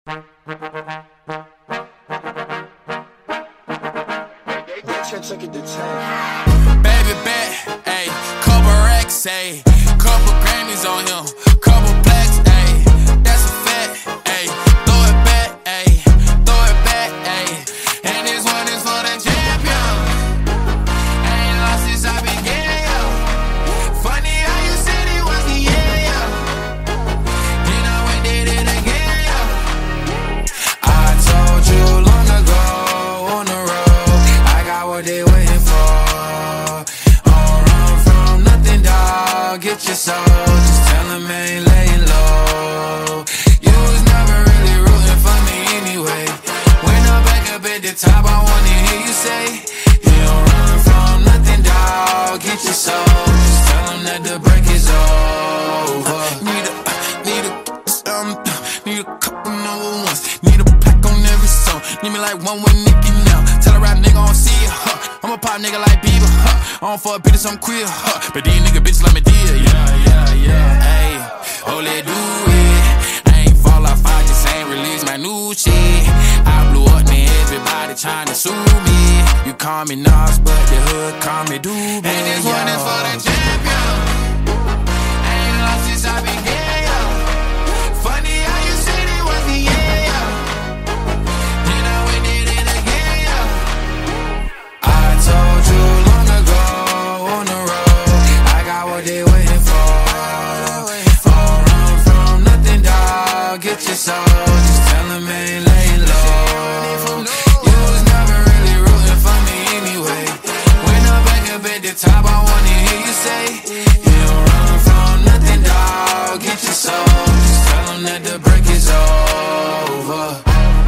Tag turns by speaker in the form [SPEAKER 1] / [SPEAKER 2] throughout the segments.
[SPEAKER 1] Baby bet, ayy, couple racks, ayy, couple Grammys on him, couple plaques, ayy, that's a fact, ayy, throw it back, ayy, throw it back, ayy, and this one is for the champion. Ain't lost since I began, yo. Funny how you said it was the end, yo. Then I went did it again, yo. I told you long ago on the road, I got what they waiting for. Get your soul, just tell him I ain't laying low. You was never really rooting for me anyway. When I'm back up at the top, I wanna hear you say, you don't run from nothing, dawg. Get your soul, just tell him that the break is over. Need a couple number ones. Need a plaque on every song. Need me like one with Nicki now. Tell a rap nigga I don't see it, huh. I'm a pop nigga like Bieber, huh. I don't fuck bitches, I'm queer, huh. But these nigga bitches let me deal, yeah. Ayy, oh, let do it. I ain't fall off, I just ain't release my new shit. I blew up, man, everybody tryna sue me. You call me Nas, but the hood call me Doobie. And this one is for the champion. I ain't lost since I began, yo. Funny how you said it was the end, yo. Then I went did it again, yo. I told you long ago on the road, I got what they waiting for. Don't run from nothing, dawg. Get your soul, just tell him I ain't laying low. You was never really rooting for me anyway. When I'm back up at the top, I wanna hear you say, you don't run from nothing, dawg. Get your soul, just tell him that the break is over.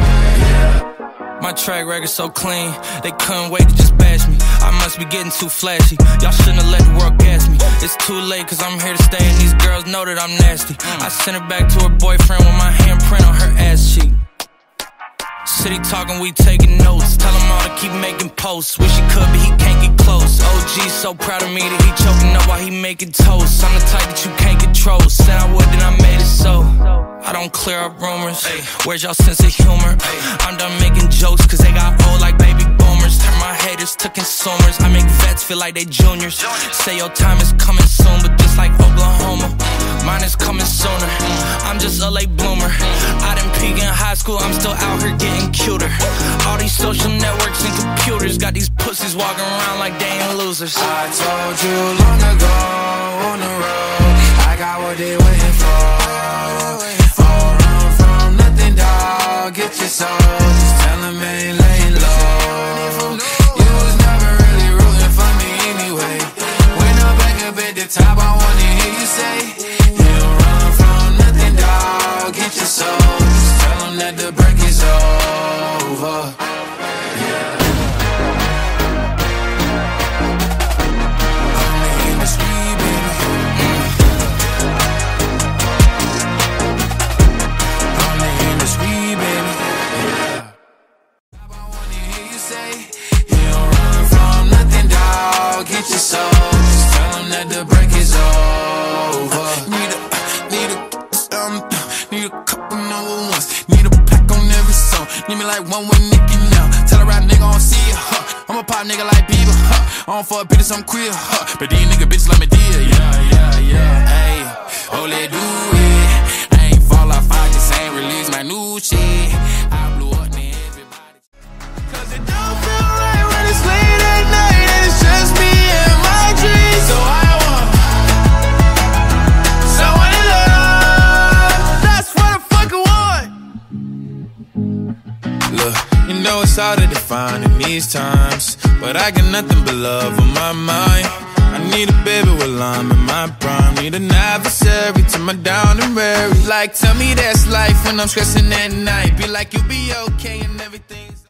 [SPEAKER 2] My track record so clean, they couldn't wait to just bash me. I must be getting too flashy, y'all shouldn't have let the world gas me. It's too late cause I'm here to stay and these girls know that I'm nasty. I sent her back to her boyfriend with my handprint on her ass cheek. City talking, we taking notes. Tell him all to keep making posts. Wish he could, but he can't get close. OG so proud of me that he choking up while he making toast. I'm the type that you can't control. Said I would, then I made it so. I don't clear up rumors. Where's y'all sense of humor? I'm done making jokes cause they got old like baby boomers. Turn my haters to consumers. I make vets feel like they juniors. Say your time is coming soon, but just like Oklahoma, mine is coming sooner. I'm just a late bloomer. I didn't peak in high school, I'm still out here getting cuter. All these social networks and computers got these pussies walking around like they ain't losers.
[SPEAKER 1] I told you long ago on the road, I got what they waiting for. Don't run from nothing, dawg. Get your soul, just tell him I ain't laying low. You was never really rooting for me anyway. When I'm back up at the top, I wanna hear you say, you don't run from nothing, dawg. Get your soul, just tell him that the break is over. Get your soul, just tell him that the break is over. Need a couple number ones. Need a plaque on every song. Need me like one with Nicki now. Tell a rap nigga I don't see it, huh. I'm a pop nigga like Bieber, huh. I don't fuck bitches, I'm queer, huh. But these nigga bitches let me deal, yeah. Ayy, oh, let do it. I ain't fall off, I just ain't release my new shit. I blew up, man, everybody. Cause it don't feel right when it's late at night and it's just me and my dreams. So I want someone to love. That's what I fucking want. Look, you know it's hard to define in these times, but I got nothing but love on my mind. I need a baby while I'm in my prime. Need an adversary to my down and weary. Like, tell me that's life when I'm stressing at night. Be like, you'll be okay and everything's